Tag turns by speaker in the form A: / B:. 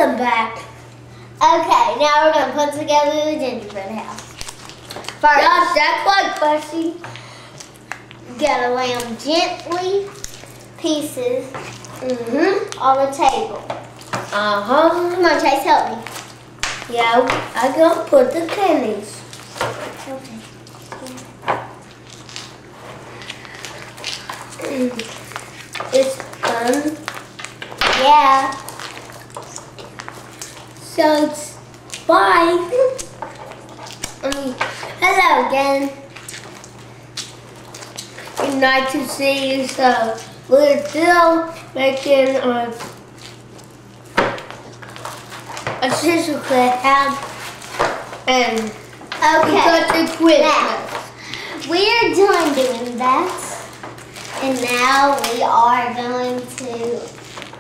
A: them back.
B: Okay, now we're gonna put together the gingerbread house. First,
A: Gosh, that's quite fussy.
B: you gotta lay them gently, pieces, on the table. Come on, Chase, help me.
A: Yeah, I'm gonna put the candies.
B: Okay.
A: It's done.
B: Yeah.
A: So it's bye. Hello again. It's nice to see you. So we're still making a gingerbread house and we got the Christmas.
B: We are done doing that. And now we are going to